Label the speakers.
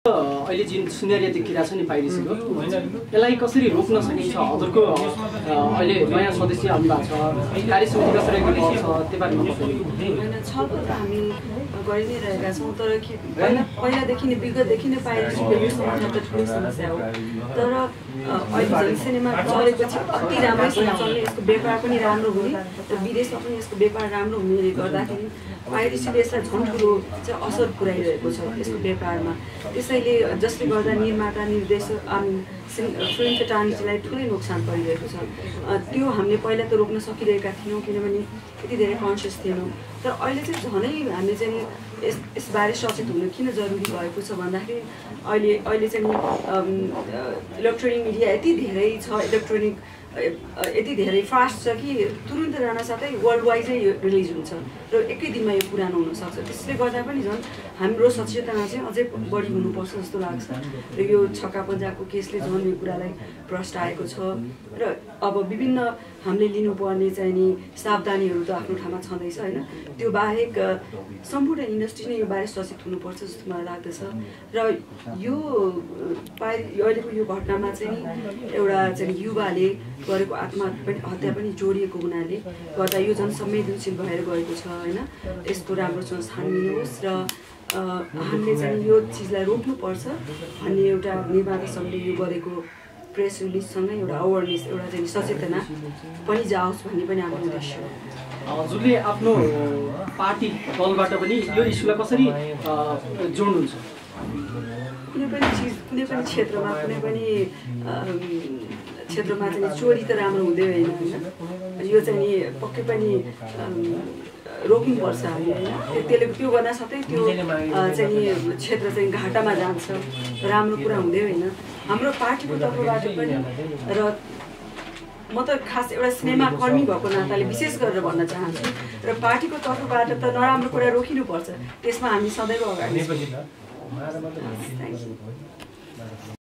Speaker 1: अहिले जुन सुनेरिया किरा छ नि पाइरहेको यसलाई कसरी रोक्न सकिन्छ? हजुरको अहिले नयाँ सदस्य आउनुभएको छ, कार्य समिति कसरी गर्नुपर्छ त्यो बारेमा
Speaker 2: हैन छलफल त हामी गरि नै रहेका छौँ। तर के पहिलादेखि नै विगतदेखि नै पाइरहेको यो समस्या त ठुलो समस्या हो। तर अहिले झन् सिनेमा चलेपछि अति राम्रोसँग चल्ने, यसको व्यापार पनि राम्रो हुने र विदेशमा पनि यसको व्यापार राम्रो हुनेले गर्दाखेरि पाइरेसीले यसलाई झन् ठुलो चाहिँ असर पुर्याइरहेको छ यसको व्यापारमा। त्यसैले जसले गर्दा निर्माता निर्देशक फिल्म फेटर्निटीलाई ठुलै नोक्सान परिरहेको छ। त्यो हामीले पहिला त रोक्न सकिरहेका थियौँ किनभने यति धेरै कन्सियस थिएनौँ। तर अहिले चाहिँ झनै हामीले चाहिँ यसबारे सचेत हुनु किन जरुरी भएको छ भन्दाखेरि अहिले चाहिँ इलेक्ट्रोनिक मिडिया यति धेरै छ, यति धेरै फास्ट छ कि तुरुन्त रहन साथै वर्ल्ड वाइडै यो रिलिज हुन्छ र एकै दिनमा यो पुरानो हुनसक्छ। त्यसले गर्दा पनि झन् हाम्रो सचेतना चाहिँ अझै बढी हुनुपर्छ जस्तो लाग्छ। र यो छक्का पञ्जाबको केसले झन् यो कुरालाई प्रष्टाएको छ र अब विभिन्न हामीले लिनुपर्ने चाहिँ नि सावधानीहरू त आफ्नो ठाउँमा छँदैछ होइन। त्यो बाहेक सम्पूर्ण इन्डस्ट्री नै यो बारे सचेत हुनुपर्छ जस्तो मलाई लाग्दछ। र यो अहिलेको यो घटनामा चाहिँ एउटा चाहिँ युवाले गरेको आत्महत्या पनि जोडिएको हुनाले गर्दा यो झन् संवेदनशील भएर गएको छ होइन। यसको राम्रोसँग छानबिन होस् र हामीले चाहिँ यो चिजलाई रोक्नुपर्छ भन्ने एउटा निर्माता सङ्घले यो गरेको प्रेस रिलिजसँगै एउटा अवेरनेस, एउटा चाहिँ सचेतना पनि जाओस् भन्ने पनि हाम्रो उद्देश्य हो।
Speaker 1: हजुरले आफ्नो पार्टी दलबाट पनि यो इस्युलाई कसरी जोड्नुहुन्छ?
Speaker 2: कुनै पनि चिज, कुनै पनि क्षेत्रमा, कुनै पनि क्षेत्रमा चाहिँ चोरी त राम्रो हुँदै होइन होइन। यो चाहिँ नि पक्कै पनि रोक्नुपर्छ हामी होइन। त्यसले त्यो गर्न साथै त्यो चाहिँ क्षेत्र चाहिँ घाटामा जान्छ, राम्रो कुरा हुँदै होइन। हाम्रो पार्टीको तर्फबाट पनि र म त खास एउटा सिनेमा कर्मी भएको नाताले विशेष गरेर भन्न चाहन्छु र पार्टीको तर्फबाट त नराम्रो कुरा रोकिनुपर्छ, त्यसमा हामी सदैव अगाडि छौँ।